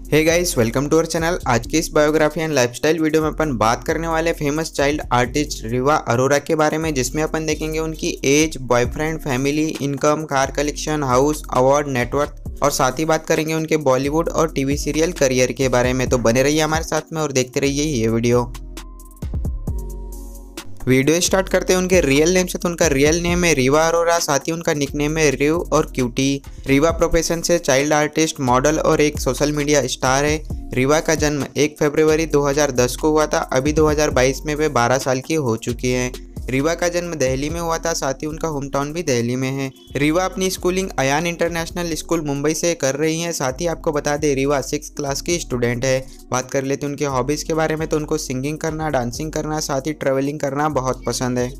Hey guys, welcome to our channel. आज की इस बायोग्राफी एंड लाइफस्टाइल वीडियो में अपन बात करने वाले famous child artist Riva Arora के बारे में, जिसमें अपन देखेंगे उनकी age, boyfriend, family, income, car collection, house, award, network और साथ ही बात करेंगे उनके बॉलीवुड और टीवी सीरियल करियर के बारे में। तो बने रहिए हमारे साथ में और देखते रहिए ये वीडियो स्टार्ट करते हैं उनके रियल नेम से। तो उनका रियल नेम है रीवा अरोरा, साथ ही उनका निकनेम है रिव और क्यूटी। रीवा प्रोफेशन से चाइल्ड आर्टिस्ट, मॉडल और एक सोशल मीडिया स्टार है। रीवा का जन्म 1 फरवरी 2010 को हुआ था। अभी 2022 में वे 12 साल की हो चुकी हैं। रीवा का जन्म दिल्ली में हुआ था, साथ ही उनका होम टाउन भी दिल्ली में है। रीवा अपनी schooling Ayaan international school Mumbai से कर रही हैं। साथ ही आपको बता दें रीवा 6th क्लास की स्टूडेंट है। बात कर लेते हैं उनके हॉबीज़ के बारे में। तो उनको सिंगिंग करना, डांसिंग करना, साथ ही ट्रैवलिंग करना बहुत पसंद है।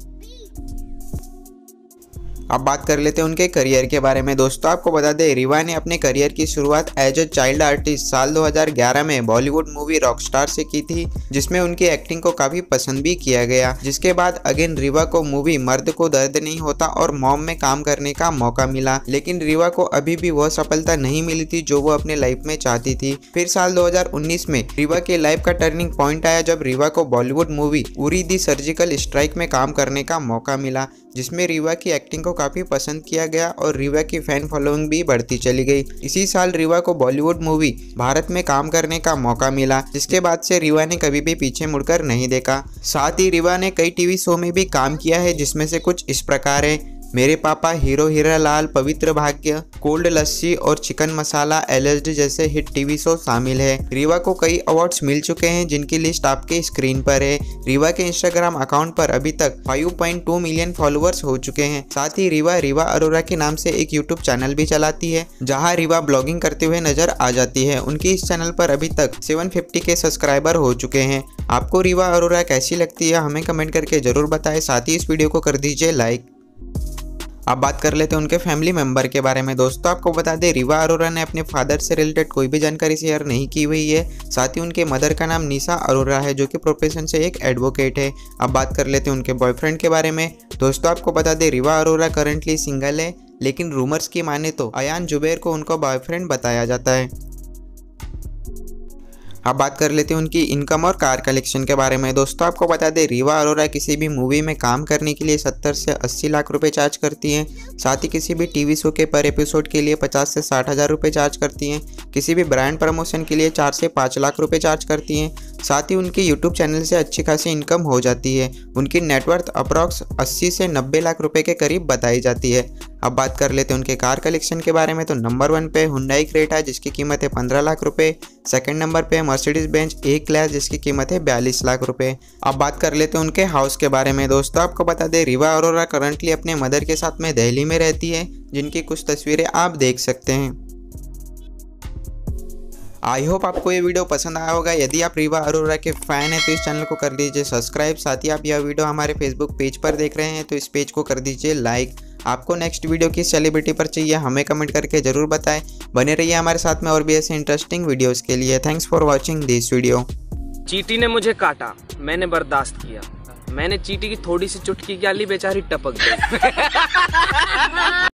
अब बात कर लेते हैं उनके करियर के बारे में। दोस्तों आपको बता दें रीवा ने अपने करियर की शुरुआत एज ए चाइल्ड आर्टिस्ट साल 2011 में बॉलीवुड मूवी रॉकस्टार से की थी, जिसमें उनकी एक्टिंग को काफ़ी पसंद भी किया गया। जिसके बाद अगेन रीवा को मूवी मर्द को दर्द नहीं होता और मॉम में काम करने का मौका मिला, लेकिन रीवा को अभी भी वह सफलता नहीं मिली थी जो वो अपने लाइफ में चाहती थी। फिर साल 2019 में रीवा के लाइफ का टर्निंग पॉइंट आया जब रीवा को Bollywood movie Uri the surgical strike में काम करने का मौका मिला, जिसमें रीवा की एक्टिंग को काफ़ी पसंद किया गया और रीवा की फैन फॉलोइंग भी बढ़ती चली गई। इसी साल रीवा को बॉलीवुड मूवी भारत में काम करने का मौका मिला, जिसके बाद से रीवा ने कभी भी पीछे मुड़कर नहीं देखा। साथ ही रीवा ने कई टीवी शो में भी काम किया है, जिसमें से कुछ इस प्रकार है: मेरे पापा, हीरो हीरा लाल, पवित्र भाग्य, कोल्ड लस्सी और चिकन मसाला, LSD जैसे हिट टीवी शो शामिल है। रीवा को कई अवार्ड्स मिल चुके हैं, जिनकी लिस्ट आपके स्क्रीन पर है। रीवा के इंस्टाग्राम अकाउंट पर अभी तक 5.2 मिलियन फॉलोअर्स हो चुके हैं। साथ ही रीवा अरोरा के नाम से एक यूट्यूब चैनल भी चलाती है, जहां रीवा ब्लॉगिंग करते हुए नजर आ जाती है। उनकी इस चैनल पर अभी तक 750 के सब्सक्राइबर हो चुके हैं। आपको रीवा अरोरा कैसी लगती है हमें कमेंट करके जरूर बताएं। साथ ही इस वीडियो को कर दीजिए लाइक। अब बात कर लेते हैं उनके फैमिली मेंबर के बारे में। दोस्तों आपको बता दें रीवा अरोरा ने अपने फादर से रिलेटेड कोई भी जानकारी शेयर नहीं की हुई है। साथ ही उनके मदर का नाम निशा अरोरा है, जो कि प्रोफेशन से एक एडवोकेट है। अब बात कर लेते हैं उनके बॉयफ्रेंड के बारे में। दोस्तों आपको बता दें रीवा अरोरा करंटली सिंगल है, लेकिन रूमर्स की माने तो अयान जुबैर को उनका बॉयफ्रेंड बताया जाता है। अब बात कर लेते हैं उनकी इनकम और कार कलेक्शन के बारे में। दोस्तों आपको बता दें रीवा अरोरा किसी भी मूवी में काम करने के लिए 70 से 80 लाख रुपए चार्ज करती हैं। साथ ही किसी भी टीवी शो के पर एपिसोड के लिए 50 से 60 हज़ार रुपये चार्ज करती हैं। किसी भी ब्रांड प्रमोशन के लिए 4 से 5 लाख रुपए चार्ज करती हैं। साथ ही उनकी यूट्यूब चैनल से अच्छी खासी इनकम हो जाती है। उनकी नेटवर्थ अप्रॉक्स 80 से 90 लाख रुपए के करीब बताई जाती है। अब बात कर लेते हैं उनके कार कलेक्शन के बारे में। तो नंबर 1 पे हुंडई क्रेटा, जिसकी कीमत है 15 लाख रुपए। सेकंड नंबर पे मर्सिडीज बेंज ए क्लास, जिसकी कीमत है 42 लाख रुपए। अब बात कर लेते हैं उनके हाउस के बारे में। दोस्तों आपको बता दें रीवा अरोरा करंटली अपने मदर के साथ में दिल्ली में रहती है, जिनकी कुछ तस्वीरें आप देख सकते हैं। आई होप आपको ये वीडियो पसंद आया होगा। यदि आप रीवा अरोरा के फैन हैं तो इस चैनल को कर दीजिए सब्सक्राइब। साथ ही आप यह वीडियो हमारे फेसबुक पेज पर देख रहे हैं तो इस पेज को कर दीजिए लाइक। आपको नेक्स्ट वीडियो किस सेलिब्रिटी पर चाहिए हमें कमेंट करके जरूर बताएं। बने रहिए हमारे साथ में और भी ऐसे इंटरेस्टिंग वीडियोस के लिए। Thanks for watching this video. चींटी ने मुझे काटा, मैंने बर्दाश्त किया। मैंने चींटी की थोड़ी सी चुटकी क्या ली, बेचारी टपक गई।